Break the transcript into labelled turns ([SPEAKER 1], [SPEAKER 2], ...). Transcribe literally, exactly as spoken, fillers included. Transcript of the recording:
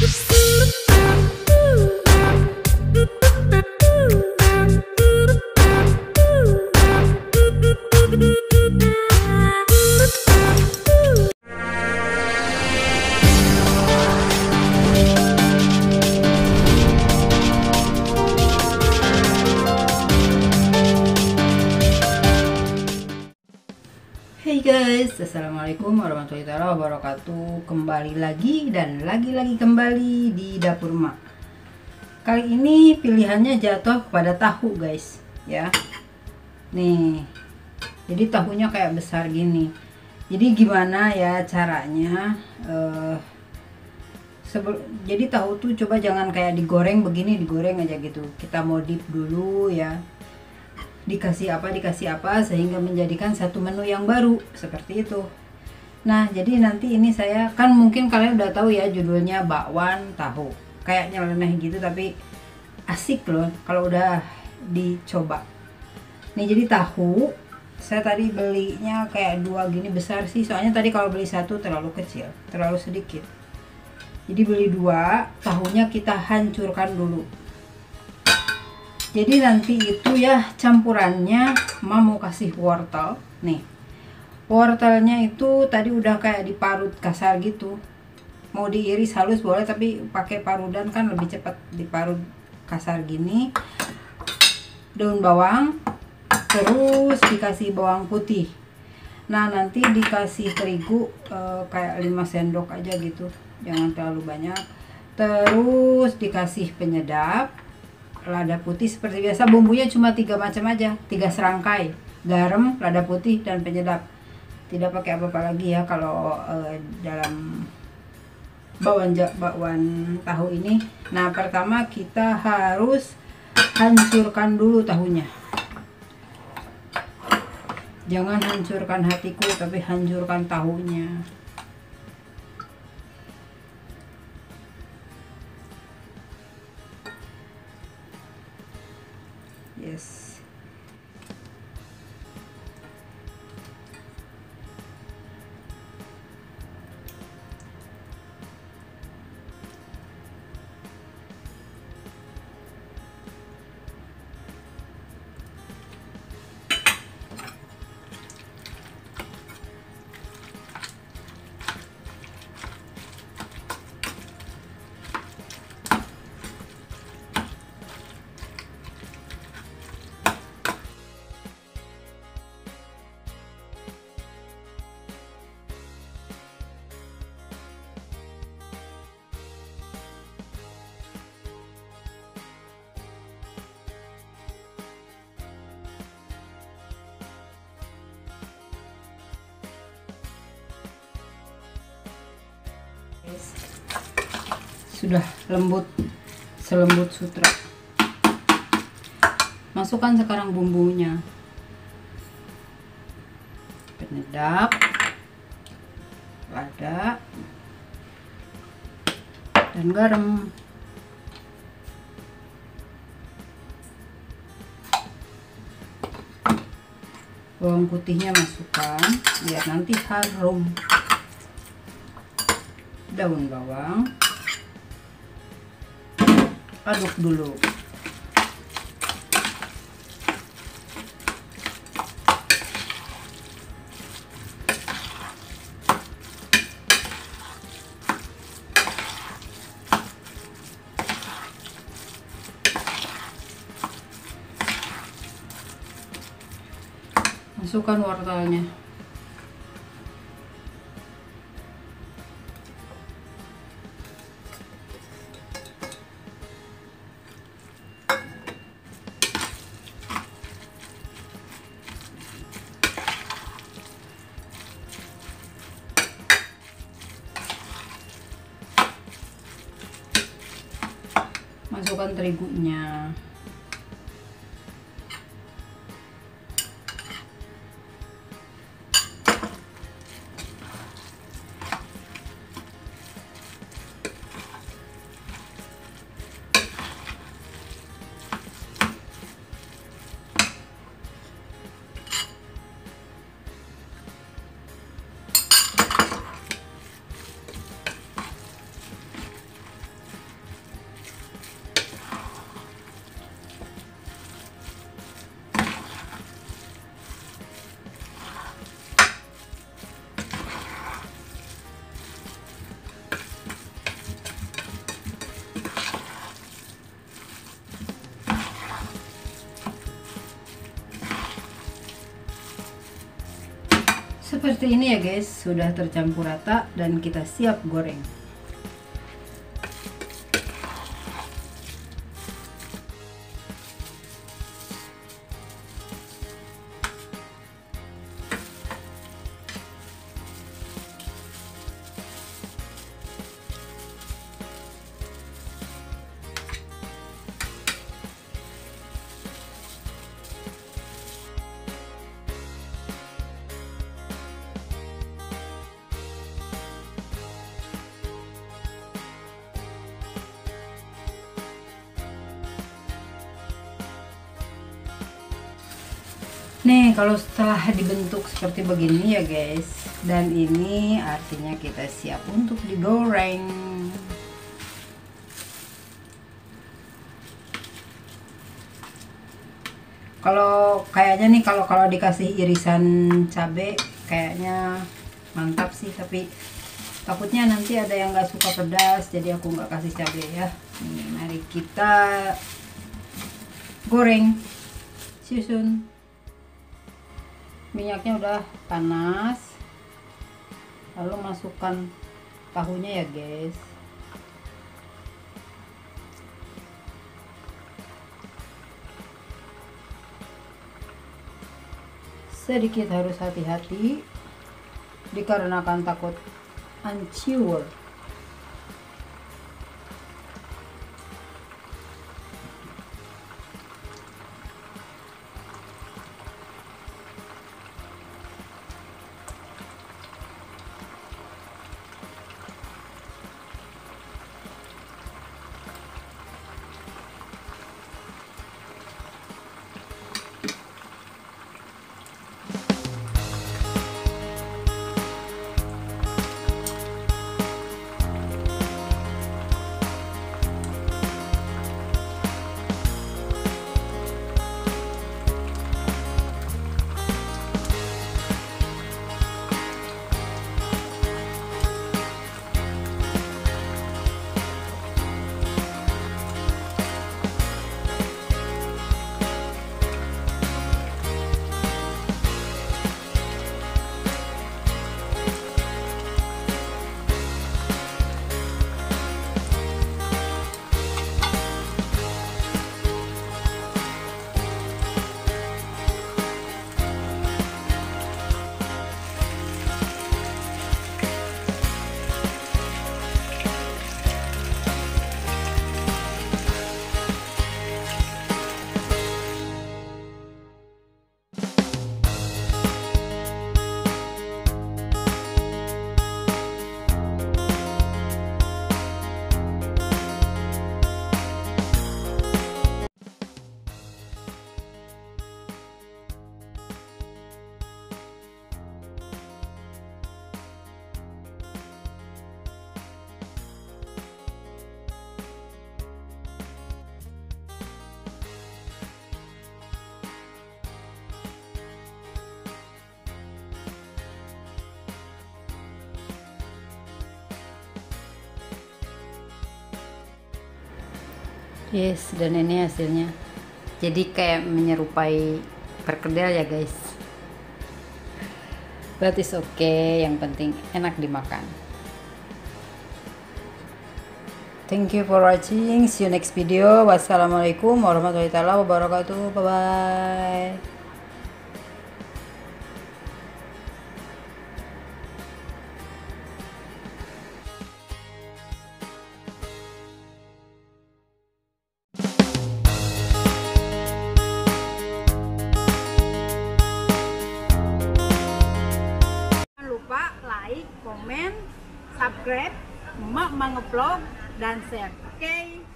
[SPEAKER 1] Hey guys, assalamualaikum warahmatullahi wabarakatuh. Kembali lagi dan lagi-lagi kembali di dapur mak. Kali ini pilihannya jatuh kepada tahu guys, ya. Nih, jadi tahunya kayak besar gini. Jadi gimana ya caranya? Uh, jadi tahu tuh coba jangan kayak digoreng begini, digoreng aja gitu. Kita modif dulu ya. Dikasih apa dikasih apa sehingga menjadikan satu menu yang baru seperti itu. Nah, jadi nanti ini saya kan mungkin kalian udah tahu ya judulnya bakwan tahu, kayak nyeleneh gitu tapi asik loh kalau udah dicoba. Nih, jadi tahu saya tadi belinya kayak dua gini besar sih, soalnya tadi kalau beli satu terlalu kecil, terlalu sedikit. Jadi beli dua, tahunya kita hancurkan dulu. Jadi nanti itu ya campurannya Mama mau kasih wortel. Nih, wortelnya itu tadi udah kayak diparut kasar gitu. Mau diiris halus boleh, tapi pakai parudan kan lebih cepat. Diparut kasar gini. Daun bawang, terus dikasih bawang putih. Nah, nanti dikasih terigu eh, kayak lima sendok aja gitu, jangan terlalu banyak. Terus dikasih penyedap, lada putih seperti biasa. Bumbunya cuma tiga macam aja, tiga serangkai: garam, lada putih, dan penyedap. Tidak pakai apa-apa lagi ya kalau eh, dalam bakwan bakwan tahu ini. Nah, pertama kita harus hancurkan dulu tahunya. Jangan hancurkan hatiku, tapi hancurkan tahunya. Yes. Sudah lembut, selembut sutra. Masukkan sekarang bumbunya: penyedap, lada, dan garam. Bawang putihnya masukkan biar nanti harum. Daun bawang, aduk dulu. Masukkan wortelnya. Masukkan terigunya. Seperti ini ya guys, sudah tercampur rata dan kita siap goreng. Nih, kalau setelah dibentuk seperti begini ya guys, dan ini artinya kita siap untuk digoreng. Kalau kayaknya nih kalau kalau dikasih irisan cabai kayaknya mantap sih, tapi takutnya nanti ada yang nggak suka pedas, jadi aku nggak kasih cabai ya. Nih, mari kita goreng. Susun. Minyaknya udah panas, lalu masukkan tahunya ya guys. Sedikit harus hati-hati dikarenakan takut hancur. Yes, dan ini hasilnya. Jadi kayak menyerupai perkedel ya guys. But it's okay, yang penting enak dimakan. Thank you for watching. See you next video. Wassalamualaikum warahmatullahi wabarakatuh. Bye bye. Like, komen, subscribe, Mak Mang Vlog, dan share. Oke. Okay?